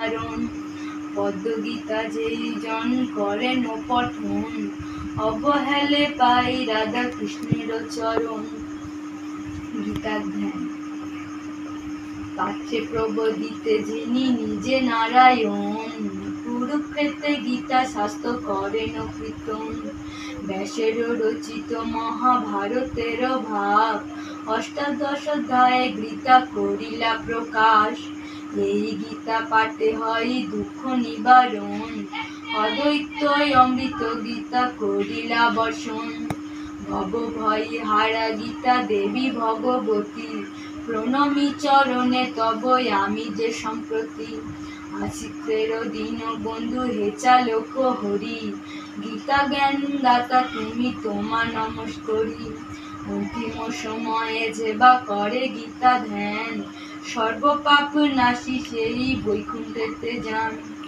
ধারণ। পদ্মগীতা যেই জন করেন পঠন, অবহেলে পাই রাধা কৃষ্ণের চরণ। গীতার ধ্যান। পাত্রে প্রবোদিতে যিনি নিজে নারায়ণ, কুরুক্ষেত্রে গীতা শাস্ত্র করেন কীর্তন। ব্যাসের রচিত মহাভারতের ভাব, অষ্টাদশ অধ্যায়ে গীতা করিলা প্রকাশ। এই গীতা পাঠে হয় দুঃখ নিবারণ, অদ্বৈত অমৃত গীতা করিলা বর্ষণ। ভব ভয় হারা গীতা দেবী ভগবতী, প্রণমী চরণে তব আমি যে সম্প্রতি। আশিত্বের দীন বন্ধু হে চালক হরি, গীতা জ্ঞান দাতা তুমি তোমা নমস্করি। অন্তিম সময়ে যেবা করে গীতা ধ্যান, সর্ব পাপ নাশী সেই বৈকুণ্ঠেতে যান।